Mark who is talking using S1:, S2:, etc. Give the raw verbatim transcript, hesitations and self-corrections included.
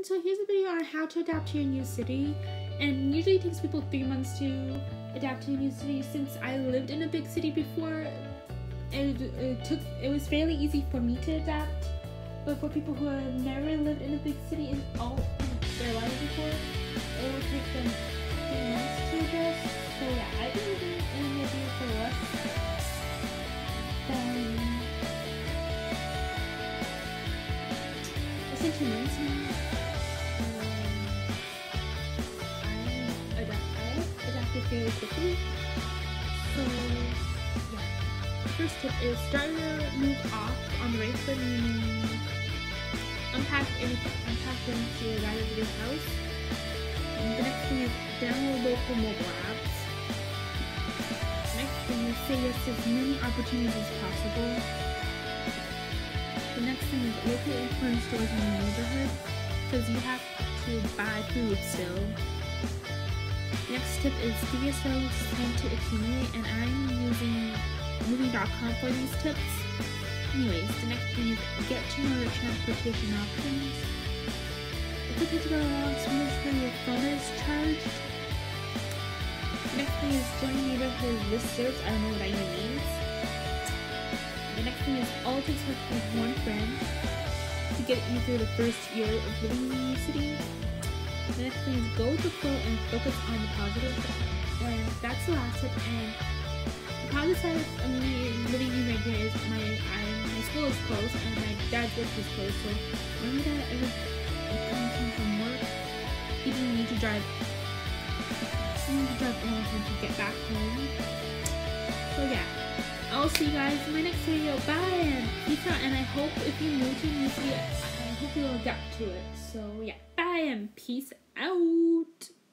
S1: so here's a video on how to adapt to your new city, and usually it takes people three months to adapt to a new city. Since I lived in a big city before, it, it took it was fairly easy for me to adapt, but for people who have never lived in a big city in all their lives before, it will take them three months to adjust. So yeah, I've been living in a video for less than less than two months now. Fairly quickly. So yeah. First tip is start your move off on the right foot and unpack any unpack into your right of your house. And the next thing is download local mobile apps. Next thing is say yes to as many opportunities as possible. The next thing is local influence stores in your neighborhood, because you have to buy food still. Next tip is give yourselves time to accumulate, and I'm using moving dot com for these tips. Anyways, the next thing is get to know your transportation options. It's okay to go along, so make sure your phone is charged. The next thing is join neighborhood listservs. I don't know what that even means. The next thing is all it takes is one friend to get you through the first year of living in a new city. The next thing is go with the flow and focus on the positive, and that's the last tip. And the positive side of me living in right here is my I, my school is closed and my dad's work is closed. So when my dad ever comes home from work, he doesn't need to drive. He needs to drive a long time to get back home. So yeah, I'll see you guys in my next video. Bye and peace out. And I hope if you move to a new city, I hope you'll adapt to it. So yeah, bye and peace out.